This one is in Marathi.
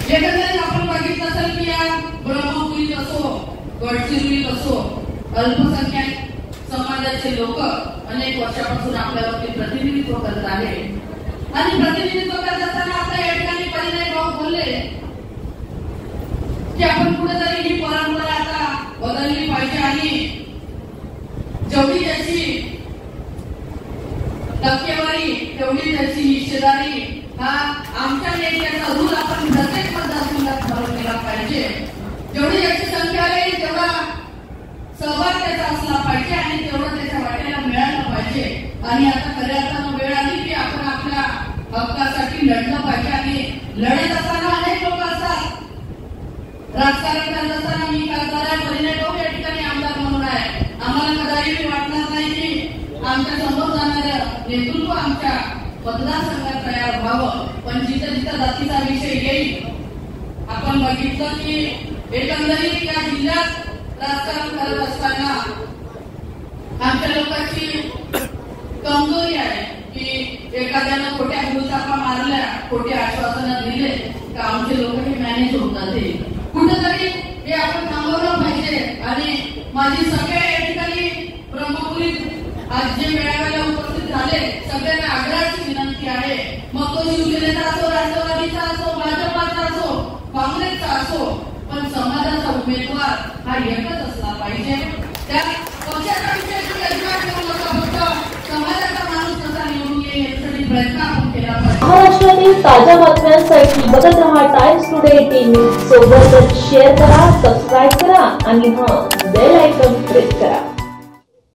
एकंदरीत आपण बघितलं असेल की या ब्रह्मपुरीत असो गडचिरोलीत असो अल्पसंख्याक समाजाचे लोक अनेक वर्षापासून आपल्यावरती प्रतिनिधित्व करत आहे आणि प्रतिनिधित्व करत असताना आपल्या या ठिकाणी परिणय भाऊ बोलले की आपण कुठेतरी ही परंपरा आता बदलली पाहिजे आणि जेवढी त्याची टक्केवारी तेवढी त्याची हिस्सेदारी हा आमच्या नेत्याचा रूल आपण प्रत्येक मतदारसंघात ठरवून केला पाहिजे। जेवढी याची संख्या आहे तेवढा सहभाग त्याचा असला पाहिजे आणि तेवढं त्याच्या वाट्याला मिळालं पाहिजे आणि आता खऱ्या अर्थानं वेळ आली की आपण आपल्या हक्कासाठी लढलं पाहिजे आणि लढत असताना अनेक लोक असतात राजकारण करत असताना मी खासदार आहे परिणय भाऊ या ठिकाणी आमदार म्हणून आहे आम्हाला कदाचित वाटणार नाही की आमच्या समोर जाणारं नेतृत्व आमच्या मतदारसंघात तयार व्हावं पण जिथं जिथं जातीचा विषय येईल आपण बघितलं की एकंदरीत या जिल्ह्यात राजकारण करत असताना आमच्या लोकांची कमजोरी आहे की एखाद्यानं खोट्या भूलथापा मारल्या खोटे आश्वासनं दिले तर आमचे लोक हे मॅनेज होऊन जाते कुठेतरी हे आपण थांबवलं पाहिजे आणि माझी सगळ्या या ठिकाणी ब्रह्मपुरीत आज जे मेळाव्याला उपस्थित झाले सगळ्यांना आग्रहाची विनंती आहे मग तो शिवसेनेचा असो राष्ट्रवादीचा असो भाजपाचा असो काँग्रेसचा असो पण समाजाचा उमेदवार हा एकच असला पाहिजे त्या पक्षाचा विषय अजिबात करू नका फक्त समाजाचा माणूस कसा निवडून येईल यासाठी प्रयत्न आपण केला पाहिजे। महाराष्ट्रातील ताज्या बातम्यांसाठी बघत रहा टाइम्स टुडे 18 न्यूज सोबतच शेअर करा सबस्क्राईब करा आणि बेल आयकॉन प्रेस करा।